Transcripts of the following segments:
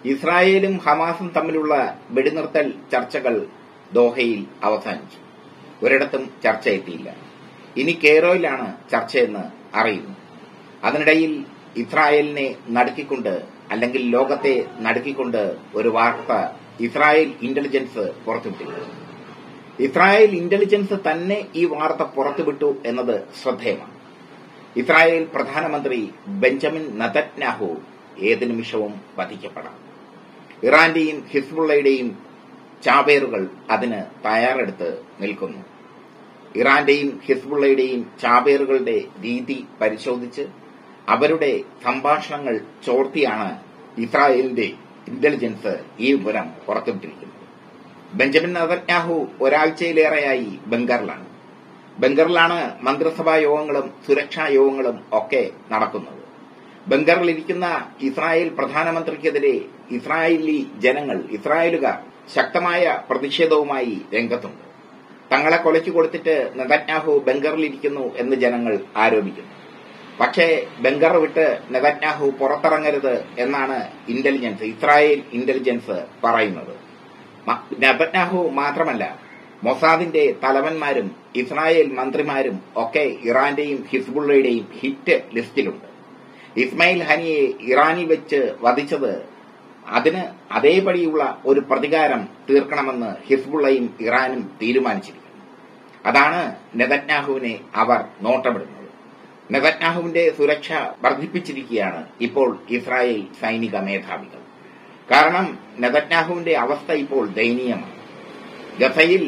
ഇസ്രായേലും ഹമാസും തമ്മിലുള്ള വെടിനിർത്തൽ ചർച്ചകൾ ദോഹയിൽ അവസാനിച്ചു. ഒരിടത്തും ചർച്ച എത്തിയില്ല. ഇനി കെയ്റോയിലാണ് ചർച്ചയെന്ന് അറിയുന്നു. അതിനിടയിൽ ഇസ്രായേലിനെ നടുക്കിക്കൊണ്ട്, അല്ലെങ്കിൽ ലോകത്തെ നടുക്കിക്കൊണ്ട് ഒരു വാർത്ത ഇസ്രായേൽ ഇന്റലിജൻസ് പുറത്തുവിട്ടിരുന്നു. ഇസ്രായേൽ ഇന്റലിജൻസ് തന്നെ ഈ വാർത്ത പുറത്തുവിട്ടു എന്നത് ശ്രദ്ധേയമാണ്. ഇസ്രായേൽ പ്രധാനമന്ത്രി ബെഞ്ചമിൻ നെതന്യാഹു ഏത് നിമിഷവും വധിക്കപ്പെടാം. ഇറാന്റെയും ഹിസ്ബുള്ളയുടെയും ചാവേറുകൾ അതിന് തയ്യാറെടുത്ത് നിൽക്കുന്നു. ഇറാന്റെയും ഹിസ്ബുള്ളയുടെയും ചാവേറുകളുടെ രീതി പരിശോധിച്ച് അവരുടെ സംഭാഷണങ്ങൾ ചോർത്തിയാണ് ഇസ്രായേലിന്റെ ഇന്റലിജൻസ് ഈ വിവരം പുറത്തുവിട്ടിരിക്കുന്നത്. ബെഞ്ചമിൻ നെതന്യാഹു ഒരാഴ്ചയിലേറെയായി ബംഗറിലാണ് മന്ത്രിസഭാ യോഗങ്ങളും സുരക്ഷാ യോഗങ്ങളും ഒക്കെ നടക്കുന്നത്. ബംഗറിലിരിക്കുന്ന ഇസ്രായേൽ പ്രധാനമന്ത്രിക്കെതിരെ ഇസ്രായേലുകാർ ശക്തമായ പ്രതിഷേധവുമായി രംഗത്തുണ്ട്. തങ്ങളെ കൊലയ്ക്ക് കൊടുത്തിട്ട് നെതന്യാഹു ബംഗറിലിരിക്കുന്നു എന്ന് ജനങ്ങൾ ആരോപിക്കുന്നു. പക്ഷേ ബംഗർ വിട്ട് നെതന്യാഹു പുറത്തിറങ്ങരുത് എന്നാണ് ഇസ്രായേൽ ഇന്റലിജൻസ് പറയുന്നത്. നെതന്യാഹു മാത്രമല്ല, മൊസാദിന്റെ തലവന്മാരും ഇസ്രായേൽ മന്ത്രിമാരും ഒക്കെ ഇറാന്റെയും ഹിസ്ബുള്ളയുടെയും ഹിറ്റ് ലിസ്റ്റിലുണ്ട്. ഇസ്മായിൽ ഹനിയെ ഇറാനിൽ വെച്ച് വധിച്ചത് അതിന് അതേപടിയുള്ള ഒരു പ്രതികാരം തീർക്കണമെന്ന് ഹിസ്ബുള്ളയും ഇറാനും തീരുമാനിച്ചിരിക്കുന്നു. അതാണ് നെതന്യാഹുവിനെ അവർ നോട്ടമിടുന്നത്. നെതന്യാഹുവിന്റെ സുരക്ഷ വർദ്ധിപ്പിച്ചിരിക്കുകയാണ് ഇപ്പോൾ ഇസ്രായേൽ സൈനിക മേധാവികൾ. കാരണം നെതന്യാഹുവിന്റെ അവസ്ഥ ഇപ്പോൾ ദയനീയമാണ്. ഗസയിൽ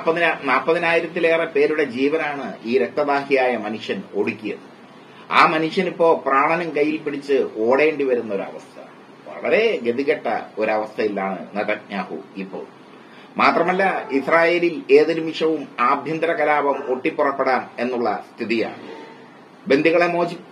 40,000-ലേറെ പേരുടെ ജീവനാണ് ഈ രക്തദാഹിയായ മനുഷ്യൻ ഒടുക്കിയത്. ആ മനുഷ്യനിപ്പോ പ്രാണനും കയ്യിൽ പിടിച്ച് ഓടേണ്ടി വരുന്ന ഒരവസ്ഥ. വളരെ ഗതികെട്ട ഒരവസ്ഥയിലാണ് നെതന്യാഹു ഇപ്പോൾ. മാത്രമല്ല, ഇസ്രായേലിൽ ഏത് നിമിഷവും ആഭ്യന്തര കലാപം പൊട്ടിപ്പുറപ്പെടാം എന്നുള്ള സ്ഥിതിയാണ്. ബന്ദികളെ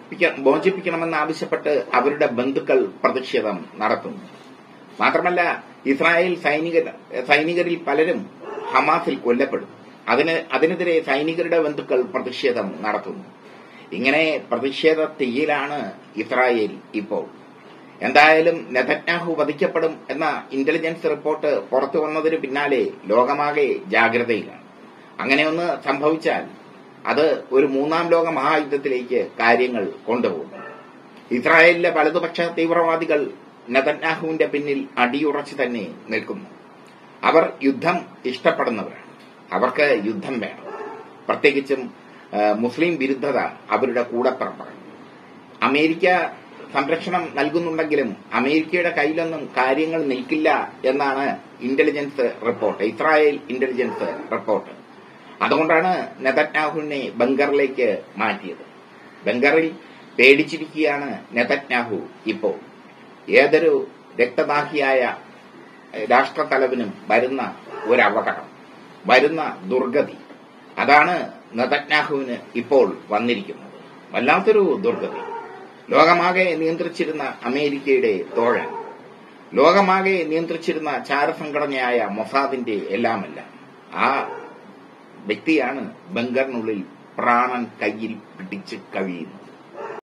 മോചിപ്പിക്കണമെന്നാവശ്യപ്പെട്ട് അവരുടെ ബന്ധുക്കൾ പ്രതിഷേധം നടത്തുന്നു. മാത്രമല്ല, ഇസ്രായേൽ സൈനികരിൽ പലരും ഹമാസിൽ കൊല്ലപ്പെടും. അതിനെതിരെ സൈനികരുടെ ബന്ധുക്കൾ പ്രതിഷേധം നടത്തുന്നു. ഇങ്ങനെ പ്രതിഷേധ തീയിലാണ് ഇസ്രായേൽ ഇപ്പോൾ. എന്തായാലും നെതന്യാഹു വധിക്കപ്പെടും എന്ന ഇന്റലിജൻസ് റിപ്പോർട്ട് പുറത്തു വന്നതിന് പിന്നാലെ ലോകമാകെ ജാഗ്രതയിലാണ്. അങ്ങനെയൊന്ന് സംഭവിച്ചാൽ അത് ഒരു മൂന്നാം ലോക മഹായുദ്ധത്തിലേക്ക് കാര്യങ്ങൾ കൊണ്ടുപോകും. ഇസ്രായേലിലെ വലതുപക്ഷ തീവ്രവാദികൾ നെതന്യാഹുവിന്റെ പിന്നിൽ അടിയുറച്ചു തന്നെ നിൽക്കുന്നു. അവർ യുദ്ധം ഇഷ്ടപ്പെടുന്നവരാണ്. അവർക്ക് യുദ്ധം വേണം. പ്രത്യേകിച്ചും മുസ്ലിം വിരുദ്ധത അവരുടെ കൂടപ്പിറപ്പാണ്. അമേരിക്ക സംരക്ഷണം നൽകുന്നുണ്ടെങ്കിലും അമേരിക്കയുടെ കയ്യിലൊന്നും കാര്യങ്ങൾ നിൽക്കില്ല എന്നാണ് intelligence report, Israel intelligence report. അതുകൊണ്ടാണ് നെതന്യാഹുവിനെ ബംഗറിലേക്ക് മാറ്റിയത്. ബംഗറിൽ പേടിച്ചിരിക്കുകയാണ് നെതന്യാഹു ഇപ്പോൾ. ഏതൊരു രക്തദാഹിയായ രാഷ്ട്രത്തലവനും വരുന്ന ഒരപകടം, വരുന്ന ദുർഗതി, അതാണ് നെതന്യാഹുവിന് ഇപ്പോൾ വന്നിരിക്കുന്നത്. വല്ലാത്തൊരു ദുർഗതി. ലോകമാകെ നിയന്ത്രിച്ചിരുന്ന അമേരിക്കയുടെ തോഴൻ, ലോകമാകെ നിയന്ത്രിച്ചിരുന്ന ചാരസംഘടനയായ മൊസാദിന്റെ എല്ലാമെല്ലാം ആ വ്യക്തിയാണ് ബംഗറിനുള്ളിൽ പ്രാണൻ കയ്യിൽ പിടിച്ച് കഴിയുന്നത്.